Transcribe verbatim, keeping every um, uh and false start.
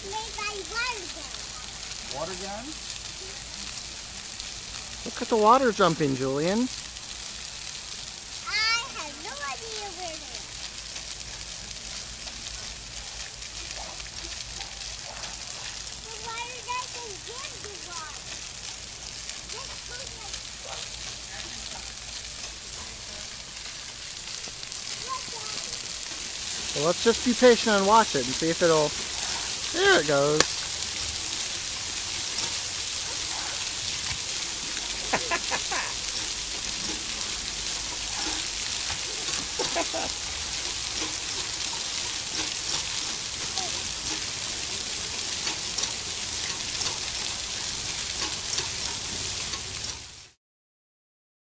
made by water gun. Water gun? Look at the water jumping, Julian. I have no idea where they are. The water doesn't give the water. Just goes like Look at it. Well, let's just be patient and watch it and see if it'll... There it goes. Ha ha ha!